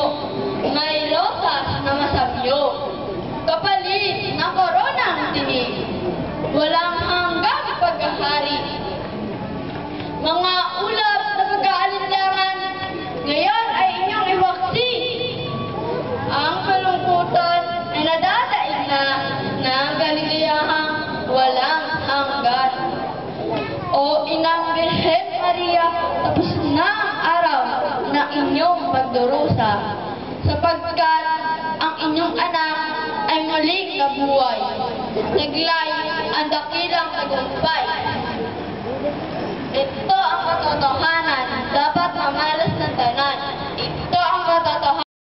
may rosas na masabyo, kapalit na koronang tinig, walang hanggang paghahari. Mga ulap na pag-aalinlangan, ngayon ay inyong iwaksi. Ang kalungkutan ay nadadaig na ng kaligayahang walang hanggan. O Inang Birhen Maria, tapos na ang araw ng inyong pagdurusa, sapagkat ang inyong anak ay muling nabuhay. Naglay ang dakilang tagumpay. Ito ang katotohanan, dapat mamalas